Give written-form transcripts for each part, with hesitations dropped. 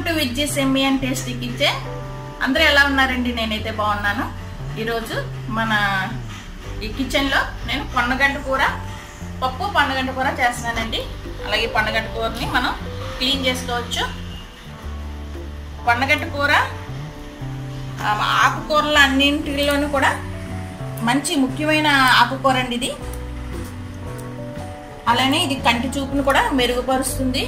Welcome to Vijji's yummy and tasty kitchen. అందరూ ఎలా ఉన్నారండి? నేనైతే బాగున్నాను. ఈరోజు మన ఈ కిచెన్లో నేను పొన్నగంట కూర, పప్పు పొన్నగంట కూర చేస్తున్నానండి. అలాగే పొన్నగంట కూరని మనం క్లీన్ చేసుకోవచ్చు. పొన్నగంట కూర ఆకుకూరలు అన్నింటిలోనూ కూడా మంచి ముఖ్యమైన ఆకుకూర అండి ఇది. అలానే ఇది కంటి చూపును కూడా మెరుగుపరుస్తుంది.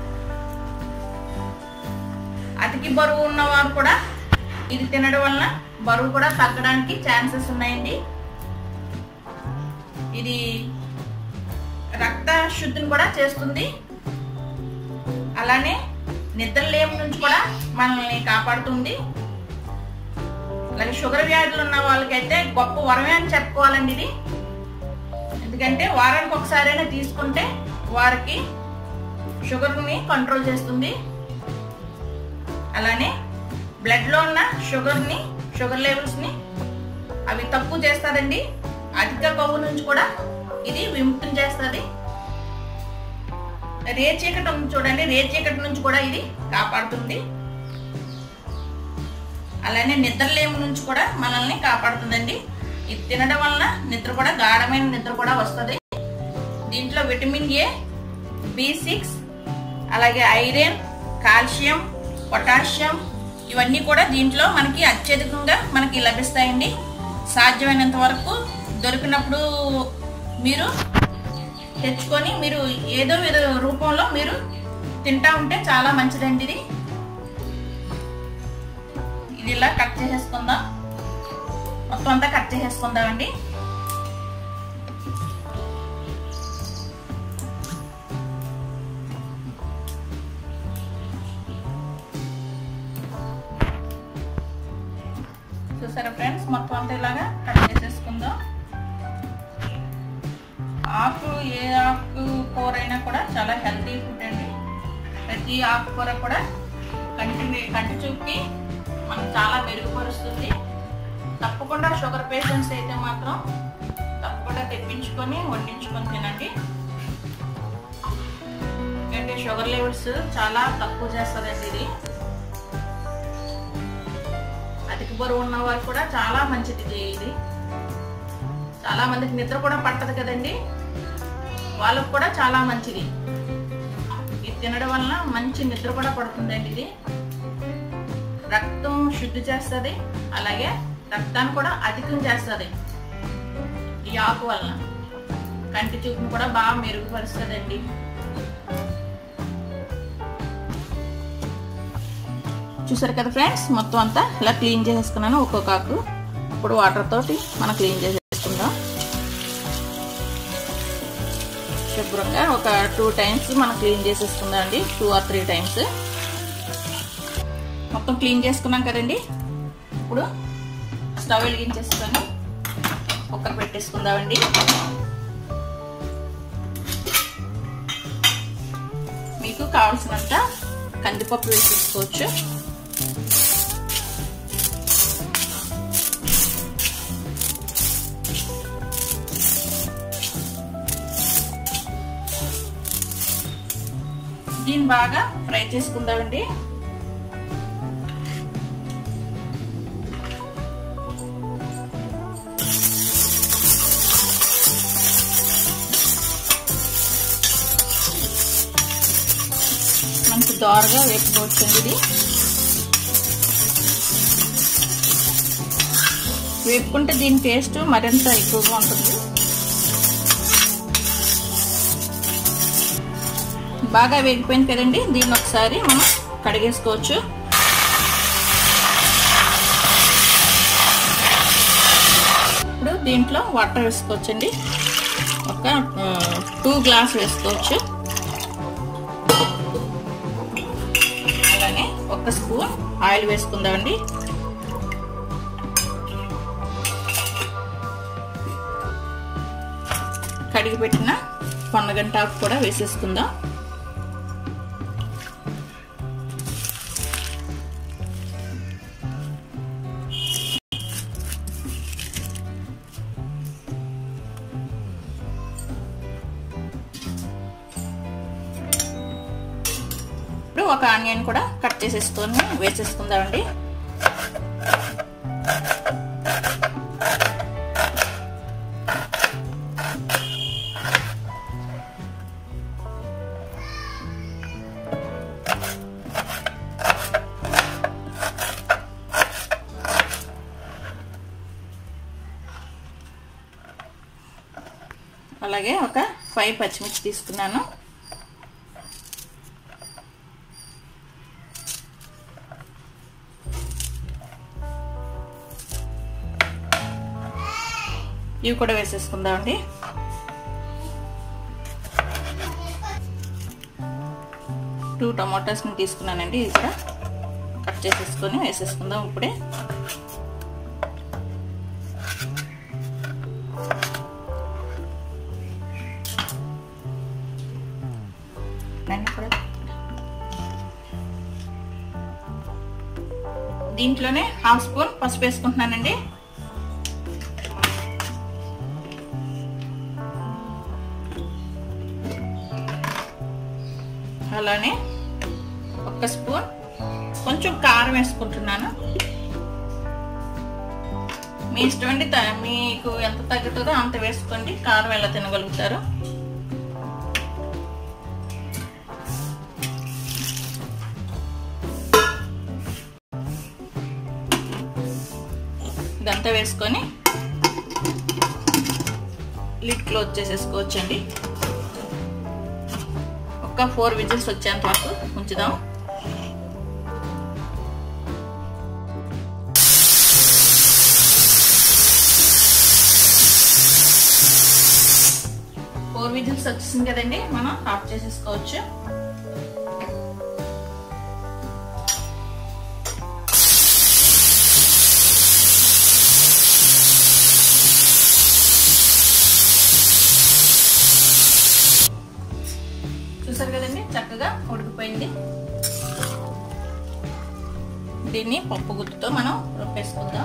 అతికి బరువు ఉన్నవారు కూడా ఇది తినడం వలన బరువు కూడా తగ్గడానికి ఛాన్సెస్ ఉన్నాయండి. ఇది రక్త శుద్ధిని కూడా చేస్తుంది. అలానే నిద్రలేమి నుంచి కూడా మనల్ని కాపాడుతుంది. అలాగే షుగర్ వ్యాధులు ఉన్న వాళ్ళకైతే గొప్ప వరమే అని చెప్పుకోవాలండి ఇది. ఎందుకంటే వారానికి ఒకసారైనా తీసుకుంటే వారికి షుగర్ని కంట్రోల్ చేస్తుంది. అలానే బ్లడ్లో ఉన్న షుగర్ లెవెల్స్ని అవి తక్కువ చేస్తుందండి. అధిక కొవ్వు నుంచి కూడా ఇది విముక్తం చేస్తుంది. రేచీకటి ఉంది చూడండి, రేచీకటి నుంచి కూడా ఇది కాపాడుతుంది. అలానే నిద్రలేమి నుంచి కూడా మనల్ని కాపాడుతుందండి. ఇది తినడం వలన నిద్ర కూడా గాఢమైన నిద్ర కూడా వస్తుంది. దీంట్లో విటమిన్ ఏ, B6, అలాగే ఐరన్, కాల్షియం, పొటాషియం ఇవన్నీ కూడా దీంట్లో మనకి అత్యధికంగా మనకి లభిస్తాయండి. సాధ్యమైనంత వరకు దొరికినప్పుడు మీరు తెచ్చుకొని మీరు ఏదో రూపంలో మీరు తింటా ఉంటే చాలా మంచిదండి. ఇది ఇలా కట్ చేసేసుకుందాం. మొత్తం అంతా కట్ చేసేసుకుందామండి. చూసారా ఫ్రెండ్స్, మొత్తం అంతా ఇలాగా కట్ చేసేసుకుందాం. ఏ ఆకుకూర అయినా కూడా చాలా హెల్తీ ఫుడ్ అండి. ప్రతి ఆకుకూర కూడా కంటి చూపుకి మనం చాలా మెరుగుపరుస్తుంది. తప్పకుండా షుగర్ పేషెంట్స్ అయితే మాత్రం తప్పకుండా తెప్పించుకొని వండించుకొని తినండి. ఎందుకంటే షుగర్ లెవెల్స్ చాలా తక్కువ చేస్తుందండి ఇది. అధిక బరువు ఉన్న వారు కూడా చాలా మంచిది ఇది. చాలా మందికి నిద్ర కూడా పట్టదు కదండి, వాళ్ళకు కూడా చాలా మంచిది. ఇది తినడం వలన మంచి నిద్ర కూడా పడుతుందండి. ఇది రక్తం శుద్ధి చేస్తుంది. అలాగే రక్తాన్ని కూడా అధికం చేస్తుంది. ఈ ఆకు వలన కంటి చూపును కూడా బాగా మెరుగుపరుస్తుందండి. చూసారు కదా ఫ్రెండ్స్, మొత్తం అంతా ఇలా క్లీన్ చేసేసుకున్నాను. ఒక్కొక్క ఆకు ఇప్పుడు వాటర్ తోటి మనం క్లీన్ చేసేసుకుందాం. శుభ్రంగా ఒక 2 times మనం క్లీన్ చేసేసుకుందాం అండి. 2 or 3 times మొత్తం క్లీన్ చేసుకున్నాం కదండి. ఇప్పుడు స్టవ్ వెలిగించేసుకొని కుక్కర్ పెట్టేసుకుందామండి. మీకు కావాల్సినంత కందిపప్పు వేసేసుకోవచ్చు. దీన్ని బాగా ఫ్రై చేసుకుందామండి. మంచి దోరగా వేపుకోవచ్చండి. ఇది వేపుకుంటే దీని టేస్ట్ మరింత ఎక్కువగా ఉంటుంది. బాగా వేగిపోయింది కదండి. దీన్ని ఒకసారి మనం కడిగేసుకోవచ్చు. ఇప్పుడు దీంట్లో వాటర్ వేసుకోవచ్చండి. ఒక 2 గ్లాస్ వేసుకోవచ్చు. అలానే 1 స్పూన్ ఆయిల్ వేసుకుందామండి. కడిగి పెట్టిన పొన్నగంట ఆకు కూడా వేసేసుకుందాం. ఒక ఆనియన్ కూడా కట్ చేసేసుకొని వేసేసుకుందామండి. అలాగే ఒక 5 పచ్చిమిర్చి తీసుకున్నాను. ఇవి కూడా వేసేసుకుందామండి. 2 టమాటాస్ని తీసుకున్నానండి. ఇది కూడా కట్ చేసేసుకొని వేసేసుకుందాం ఇప్పుడే. దీంట్లోనే 1/2 స్పూన్ పసుపు వేసుకుంటున్నానండి. అలానే 1 స్పూన్ కొంచెం కారం వేసుకుంటున్నాను. మీ ఇష్టం అండి, మీకు ఎంత తగ్గుతుందో అంత వేసుకోండి. కారం ఎలా తినగలుగుతారు. ఇదంతా వేసుకొని లిడ్ క్లోజ్ చేసేసుకోవచ్చండి. ఒక 4 విజిల్స్ వచ్చేంత వరకు ఉంచుదాం. విజిల్స్ వచ్చేసింది కదండి, మనం ఆఫ్ చేసేసుకోవచ్చు. చూసారు కదండి, చక్కగా ఉడికిపోయింది. దీన్ని పప్పు గుత్తుతో మనం రుబ్బేసుకుందాం.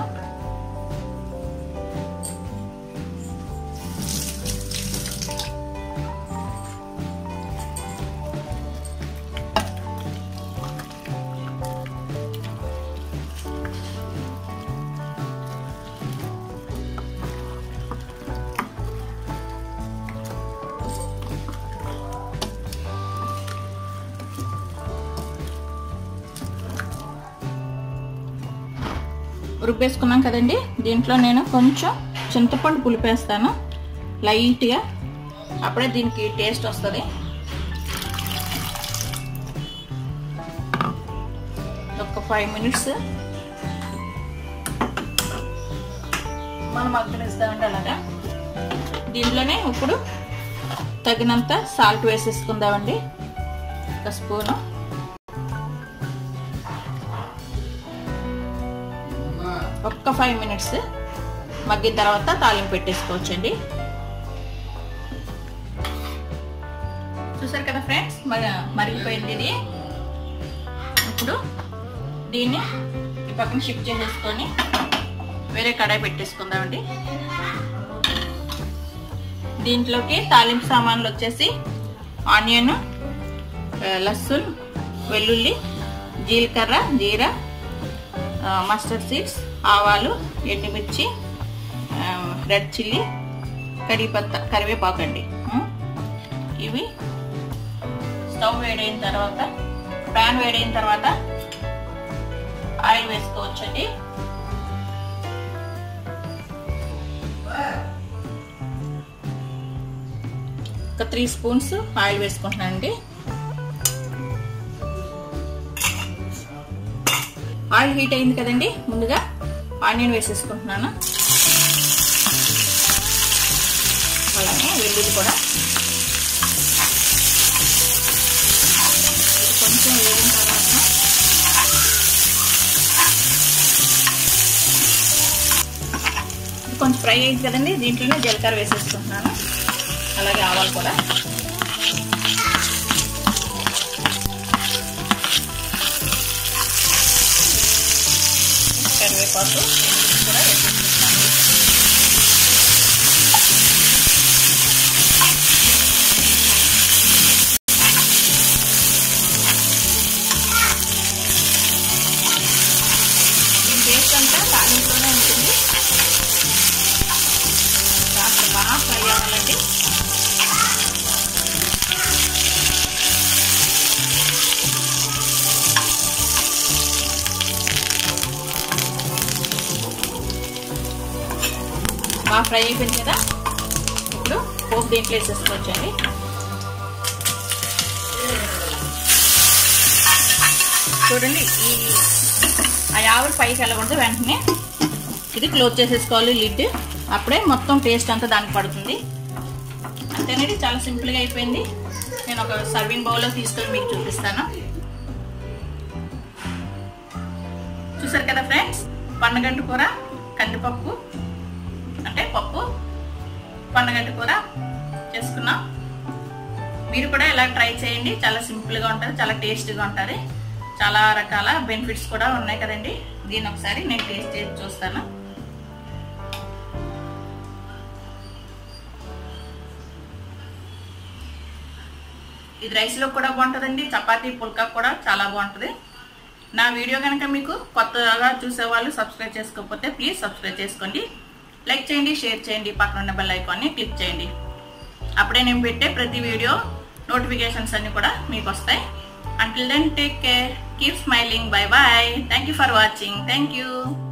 రుబ్బేసుకున్నాం కదండి, దీంట్లో నేను కొంచెం చింతపండు పులిపేస్తాను లైట్గా, అప్పుడే దీనికి టేస్ట్ వస్తుంది. ఒక 5 మినిట్స్ మనం మగ్గనిస్తామండి. అలాగా దీంట్లోనే ఇప్పుడు తగినంత సాల్ట్ వేసేసుకుందామండి. 1 స్పూను. ఒక్క 5 మినిట్స్ మగ్గిన తర్వాత తాలింపు పెట్టేసుకోవచ్చండి. చూసారు కదా ఫ్రెండ్స్, మరిగిపోయింది ఇది. ఇప్పుడు దీన్ని ఈ పక్కన షిఫ్ట్ చేసేసుకొని వేరే కడాయి పెట్టేసుకుందామండి. దీంట్లోకి తాలింపు సామాన్లు వచ్చేసి ఆనియన్, లస్సున్, వెల్లుల్లి, జీలకర్ర, జీరా, మస్టర్డ్ సీడ్స్, ఆవాలు, ఎండుమిర్చి, రెడ్ చిల్లీ, కరివేపాకు అండి. ఇవి స్టవ్ వేడైన తర్వాత, ప్యాన్ వేడైన తర్వాత ఆయిల్ వేసుకోవచ్చండి. ఒక 3 స్పూన్స్ ఆయిల్ వేసుకుంటున్నానండి. ఆయిల్ హీట్ అయింది కదండి, ముందుగా ఆనియన్ వేసేసుకుంటున్నాను. అలానే వెల్లుల్లి కూడా కొంచెం వేగిన తర్వాత కొంచెం ఫ్రై అయింది కదండి, దీంట్లోనే జీలకర్ర వేసేసుకుంటున్నాను. అలాగే ఆవాలు కూడా కరివేపాకు కూడా వేసేసుకుంటున్నాను. బాగా ఫ్రై అయిపోయింది కదా. ఇప్పుడు పోపు దీంట్లో వేసేసుకోవచ్చండి. చూడండి, ఆ ఆవిరి పైకి వెళ్ళకూడదు, వెంటనే ఇది క్లోజ్ చేసేసుకోవాలి లిడ్. అప్పుడే మొత్తం టేస్ట్ అంతా దానికి పడుతుంది. అంతేనండి, చాలా సింపుల్గా అయిపోయింది. నేను ఒక సర్వింగ్ బౌల్లో తీసుకొని మీకు చూపిస్తాను. చూసారు కదా ఫ్రెండ్స్, పన్నగంటి కూర, కందిపప్పు అంటే పప్పు పన్నగంటి కూర చేసుకున్నాం. మీరు కూడా ఇలా ట్రై చేయండి. చాలా సింపుల్గా ఉంటుంది, చాలా టేస్టీగా ఉంటుంది. చాలా రకాల బెనిఫిట్స్ కూడా ఉన్నాయి కదండి. దీన్ని ఒకసారి నేను టేస్ట్ చేసి చూస్తాను. ఇది రైస్లో కూడా బాగుంటుందండి, చపాతీ పుల్కా కూడా చాలా బాగుంటుంది. నా వీడియో కనుక మీకు కొత్తగా చూసేవాళ్ళు సబ్స్క్రైబ్ చేసుకోకపోతే ప్లీజ్ సబ్స్క్రైబ్ చేసుకోండి. లైక్ చేయండి, షేర్ చేయండి, పక్కన ఉన్న బెల్ ఐకాన్ని క్లిక్ చేయండి. అప్పుడే నేను పెట్టే ప్రతి వీడియో నోటిఫికేషన్స్ అన్ని కూడా మీకు వస్తాయి. Until then, take care, keep smiling, bye bye. Thank you for watching. Thank you.